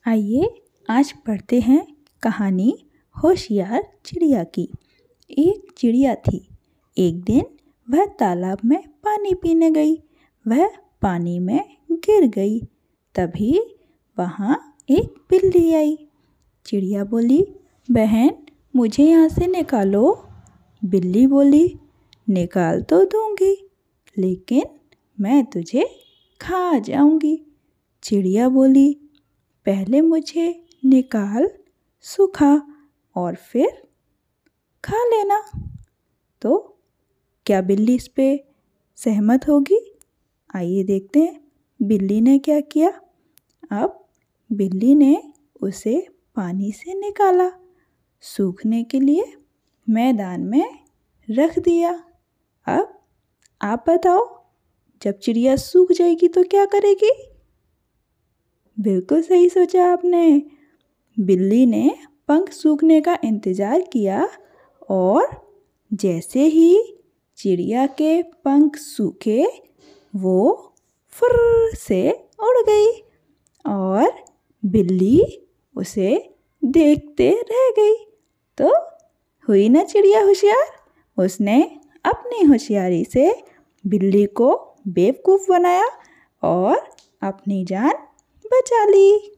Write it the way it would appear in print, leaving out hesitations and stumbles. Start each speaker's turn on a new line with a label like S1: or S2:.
S1: आइए आज पढ़ते हैं कहानी होशियार चिड़िया की। एक चिड़िया थी। एक दिन वह तालाब में पानी पीने गई। वह पानी में गिर गई। तभी वहाँ एक बिल्ली आई। चिड़िया बोली, बहन मुझे यहाँ से निकालो। बिल्ली बोली, निकाल तो दूंगी, लेकिन मैं तुझे खा जाऊंगी। चिड़िया बोली, पहले मुझे निकाल, सुखा और फिर खा लेना। तो क्या बिल्ली इस पे सहमत होगी? आइए देखते हैं बिल्ली ने क्या किया। अब बिल्ली ने उसे पानी से निकाला, सूखने के लिए मैदान में रख दिया। अब आप बताओ, जब चिड़िया सूख जाएगी तो क्या करेगी? बिल्कुल सही सोचा आपने। बिल्ली ने पंख सूखने का इंतज़ार किया और जैसे ही चिड़िया के पंख सूखे वो फुर्र से उड़ गई और बिल्ली उसे देखते रह गई। तो हुई ना चिड़िया होशियार। उसने अपनी होशियारी से बिल्ली को बेवकूफ़ बनाया और अपनी जान बचा ली।